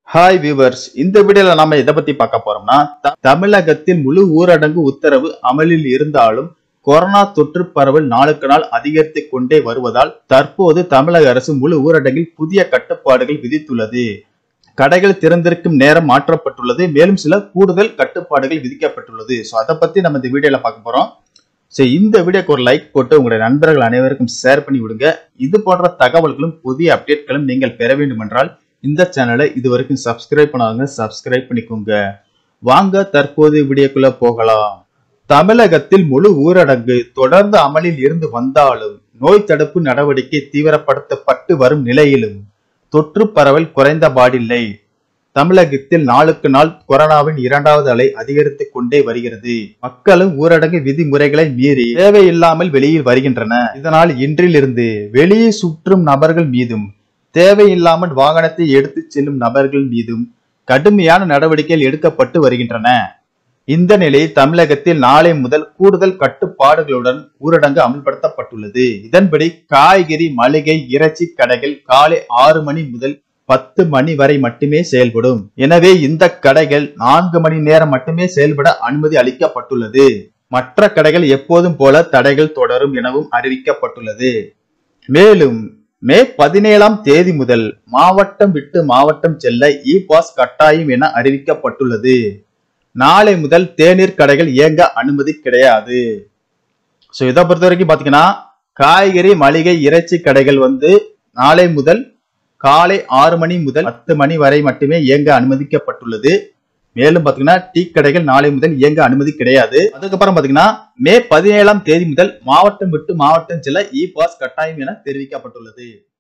Hi viewers, இந்த வீடியோல நாம எதை பத்தி பார்க்க போறோம்னா, தமிழகத்தில் முழு ஊரடங்கு உத்தரவு அமலில் இருந்தாலும் கொரோனா தொற்று பரவல் நாளுக்கு நாள் அதிகரித்துக் கொண்டே வருவதால் தற்போது தமிழக அரசு முழு ஊரடங்கில் புதிய கட்டுப்பாடுகள் விதித்துள்ளது. கடைகள் திறந்திருக்கும் நேரம் மாற்றப்பட்டுள்ளது. மேலும் சில கூடுதல் கட்டுப்பாடுகள் விதிக்கப்பட்டுள்ளது. சோ அதை பத்தி நம்ம இந்த வீடியோல பார்க்க போறோம். சோ இந்த வீடியோக்கு ஒரு லைக் போட்டு உங்களுடைய நண்பர்கள் அனைவருக்கும் ஷேர் பண்ணி விடுங்க. இது போன்ற தகவல்களும் புதிய அப்டேட்களும் நீங்கள் பெற வேண்டும் என்றால் இந்த சேனலை இதுவரைக்கும் சப்ஸ்கிரைப் பண்ணாங்க, சப்ஸ்கிரைப் பண்ணிக்கோங்க. வாங்க தற்போது வீடியோக்குள்ள போகலாம். தமிழகத்தில் முழு ஊரடங்கு தொடர்ந்து அமலில் இருந்து வந்தாலும் நோய் தடுப்பு நடவடிக்கை தீவிரப்படுத்தப்பட்டு வரும் நிலையிலும் தொற்று பரவல் குறைந்தபாடில்லை. தமிழகத்தில் நாளுக்கு நாள் கொரோனாவின் இரண்டாவது அலை அதிகரித்துக் கொண்டே வருகிறது. மக்களும் ஊரடங்கு விதிமுறைகளை மீறி தேவையில்லாமல் வெளியில் வருகின்றன. இதனால் இன்றிலிருந்து வெளியே சுற்றும் நபர்கள் மீதும் தேவையில்லாமல் வாகனத்தை எடுத்து செல்லும் நபர்கள் மீதும் கடுமையான நடவடிக்கைகள் எடுக்கப்பட்டு வருகின்றன. இந்த நிலையில் தமிழகத்தில் நாளை முதல் கூடுதல் கட்டுப்பாடுகளுடன் ஊரடங்கு அமல்படுத்தப்பட்டுள்ளது. இதன்படி காய்கறி, மளிகை, இறைச்சி கடைகள் காலை 6 மணி முதல் 10 மணி வரை மட்டுமே செயல்படும். எனவே இந்த கடைகள் 4 மணி நேரம் மட்டுமே செயல்பட அனுமதி அளிக்கப்பட்டுள்ளது. மற்ற கடைகள் எப்போதும் போல தடைகள் தொடரும் எனவும் அறிவிக்கப்பட்டுள்ளது. மேலும் மே 17ஆம் தேதி முதல் மாவட்டம் விட்டு மாவட்டம் செல்ல இ-பாஸ் கட்டாயம் என அறிவிக்கப்பட்டுள்ளது. நாளை முதல் தேநீர் கடைகள் இயங்க அனுமதி கிடையாது. சோ இதை பொறுத்த வரைக்கும் பாத்தீங்கன்னா காய்கறி, மளிகை, இறைச்சி கடைகள் நாளை முதல் காலை 6 மணி முதல் 10 மணி வரை மட்டுமே இயங்க அனுமதிக்கப்பட்டுள்ளது. மேலும் பாத்தீங்கன்னா டீ கடைகள் நாளை முதல் இயங்க அனுமதி கிடையாது. அதுக்கப்புறம் பாத்தீங்கன்னா மே 17ஆம் தேதி முதல் மாவட்டம் விட்டு மாவட்டம் செல்ல இ-பாஸ் கட்டாயம் என தெரிவிக்கப்பட்டுள்ளது.